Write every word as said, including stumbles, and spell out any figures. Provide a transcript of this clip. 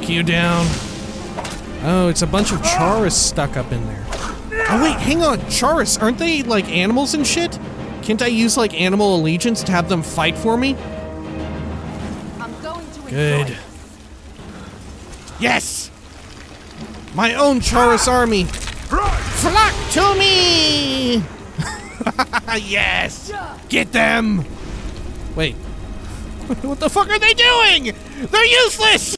knock you down. Oh, it's a bunch of Chaurus stuck up in there. Oh wait, hang on, Chaurus, aren't they like animals and shit? Can't I use like animal allegiance to have them fight for me? I'm going to Good. enjoy. Yes! My own Chaurus army! Flock to me! Yes! Get them! Wait. What the fuck are they doing? They're useless!